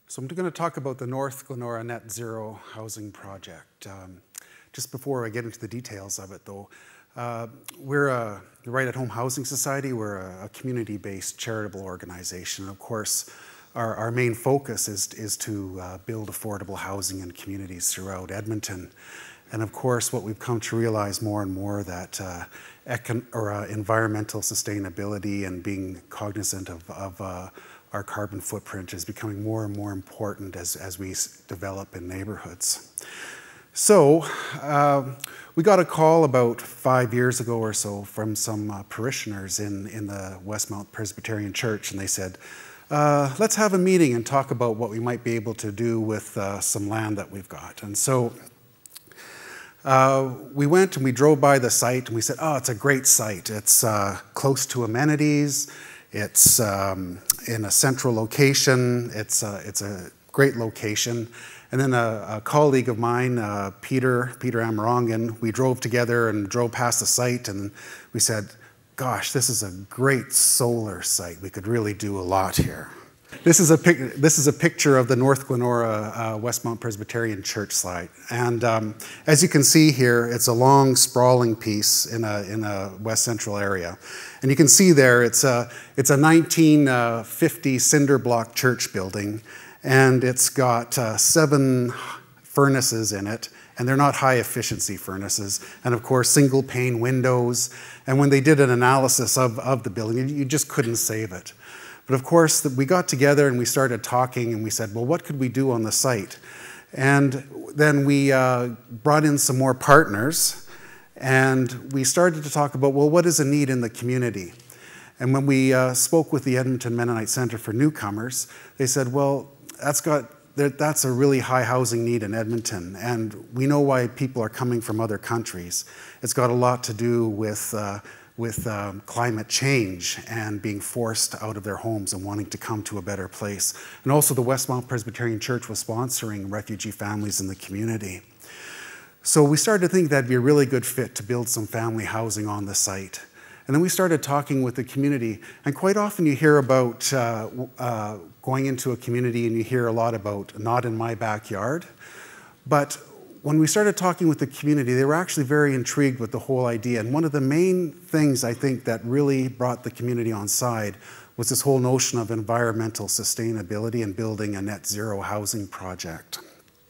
So I'm going to talk about the North Glenora Net Zero Housing Project. Just before I get into the details of it though, we're a right-at-home housing society. We're a community-based charitable organization. And of course, our main focus is to build affordable housing in communities throughout Edmonton. And of course, what we've come to realize more and more that environmental sustainability and being cognizant of our carbon footprint is becoming more and more important as we develop in neighborhoods. So we got a call about 5 years ago or so from some parishioners in the Westmount Presbyterian Church, and they said, let's have a meeting and talk about what we might be able to do with some land that we've got. And so we went and we drove by the site and we said, oh, it's a great site. It's close to amenities. It's in a central location. It's a great location. And then a colleague of mine, Peter Amarongan, we drove together and drove past the site and we said, gosh, this is a great solar site. We could really do a lot here. This is a picture of the North Glenora Westmount Presbyterian Church site. And as you can see here, it's a long, sprawling piece in a west central area. And you can see there, it's a 1950 cinder block church building, and it's got 7 furnaces in it, and they're not high efficiency furnaces. And of course, single pane windows. And when they did an analysis of the building, you just couldn't save it. But of course, we got together and we started talking and we said, well, what could we do on the site? And then we brought in some more partners and we started to talk about, well, what is a need in the community? And when we spoke with the Edmonton Mennonite Center for Newcomers, they said, well, that's a really high housing need in Edmonton, and we know why people are coming from other countries. It's got a lot to do with climate change and being forced out of their homes and wanting to come to a better place. And also the Westmount Presbyterian Church was sponsoring refugee families in the community. So we started to think that'd be a really good fit to build some family housing on the site. And then we started talking with the community, and quite often you hear about going into a community and you hear a lot about not in my backyard. But when we started talking with the community, they were actually very intrigued with the whole idea. And one of the main things I think that really brought the community on side was this whole notion of environmental sustainability and building a net zero housing project.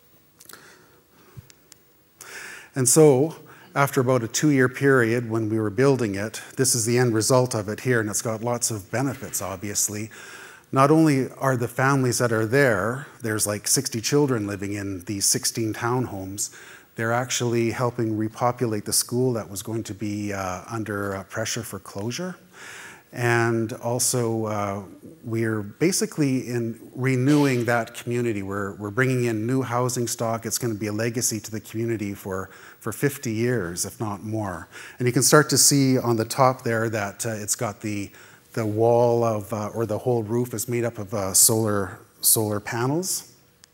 And so, after about a 2-year period when we were building it, this is the end result of it here, and it's got lots of benefits, obviously. Not only are the families that are there, there's like 60 children living in these 16 townhomes, they're actually helping repopulate the school that was going to be under pressure for closure. And also, we're basically renewing that community. We're bringing in new housing stock. It's going to be a legacy to the community for 50 years, if not more. And you can start to see on the top there that it's got the wall of, or the whole roof is made up of solar panels.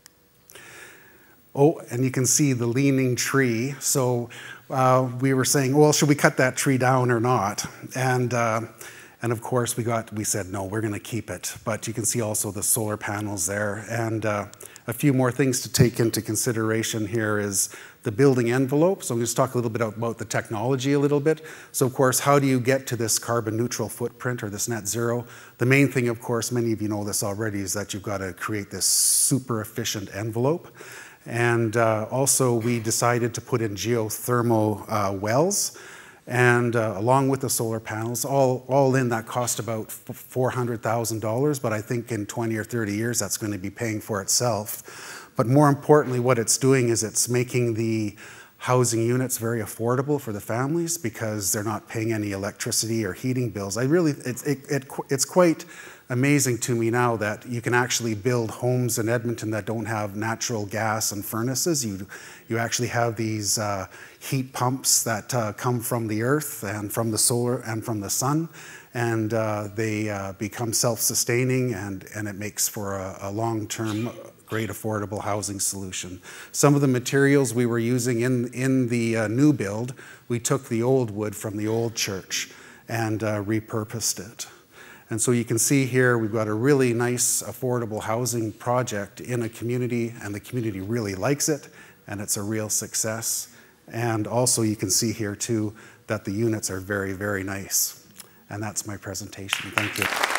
Oh, and you can see the leaning tree. So we were saying, well, should we cut that tree down or not? And of course, we said, no, we're going to keep it. But you can see also the solar panels there. And a few more things to take into consideration here is the building envelope. So I'm going to talk a little bit about the technology a little bit. So of course, how do you get to this carbon neutral footprint or this net zero? The main thing, of course, many of you know this already, is that you've got to create this super efficient envelope. And also we decided to put in geothermal wells. And along with the solar panels, all in that cost about $400,000, but I think in 20 or 30 years that's going to be paying for itself. But more importantly, what it's doing is it's making the housing units very affordable for the families because they're not paying any electricity or heating bills. It's quite amazing to me now that you can actually build homes in Edmonton that don't have natural gas and furnaces. You actually have these heat pumps that come from the earth and from the solar and from the sun, and they become self-sustaining, and it makes for a long-term great affordable housing solution. Some of the materials we were using in the new build, we took the old wood from the old church and repurposed it. And so you can see here we've got a really nice affordable housing project in a community, and the community really likes it, and it's a real success. And also you can see here too that the units are very, very nice. And that's my presentation. Thank you.